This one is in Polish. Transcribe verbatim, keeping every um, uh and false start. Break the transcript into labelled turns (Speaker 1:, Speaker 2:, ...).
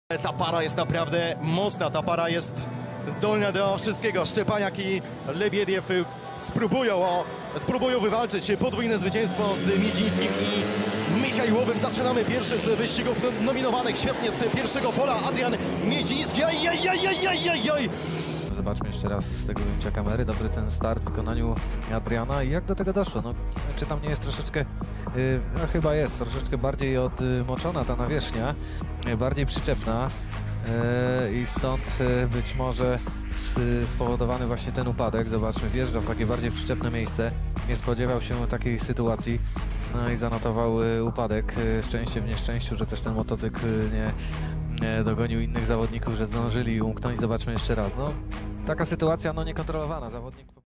Speaker 1: Ta para jest naprawdę mocna, ta para jest zdolna do wszystkiego. Szczepaniak i Lebiediew spróbują, o, spróbują wywalczyć podwójne zwycięstwo z Miedzińskim i Michajłowym. Zaczynamy pierwszy z wyścigów nominowanych. Świetnie z pierwszego pola Adrian Miedziński. Aj, aj, aj, aj, aj, aj, aj.
Speaker 2: Zobaczmy jeszcze raz z tego ujęcia kamery. Dobry ten start w wykonaniu Adriana. I jak do tego doszło? No, czy tam nie jest troszeczkę, yy, no chyba jest, troszeczkę bardziej odmoczona ta nawierzchnia, yy, bardziej przyczepna yy, i stąd yy, być może spowodowany właśnie ten upadek. Zobaczmy, wjeżdża w takie bardziej przyczepne miejsce. Nie spodziewał się takiej sytuacji. No i zanotował yy, upadek. Yy, szczęście w nieszczęściu, że też ten motocykl nie dogonił innych zawodników, że zdążyli umknąć. Zobaczmy jeszcze raz. No, taka sytuacja no niekontrolowana. Zawodnik